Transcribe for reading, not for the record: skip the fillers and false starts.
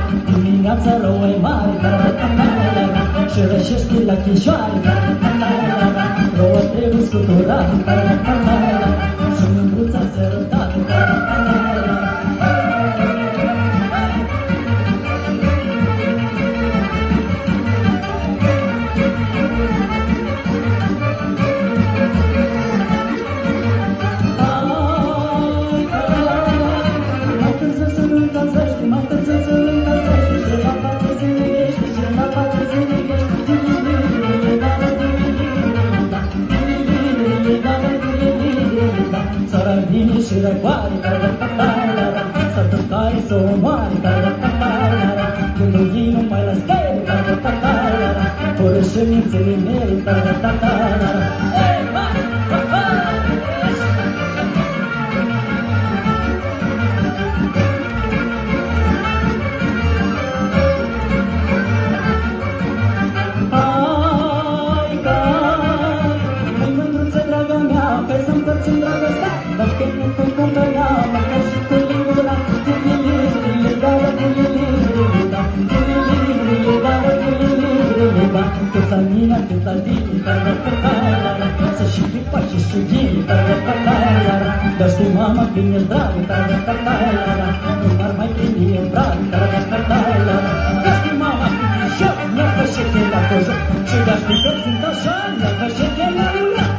Dimineața rouă e mare, și rășește la chișoare, rouă trebuie scuturat, și mândruța sărătat. Vine și răcoare, să tătare, să omoare, gândul ei numai la stele, fără șemințele mele, dacă nu te cumpăra, măcar și cu lingura, câta mina, câta dini, să și pipa și sugini, dar știi mama când e dragă, nu m-ar mai primi în brag, dar știi mama când e joc, mi-a fășet la cojoc, și dar știi că sunt așa, mi-a fășet la ura.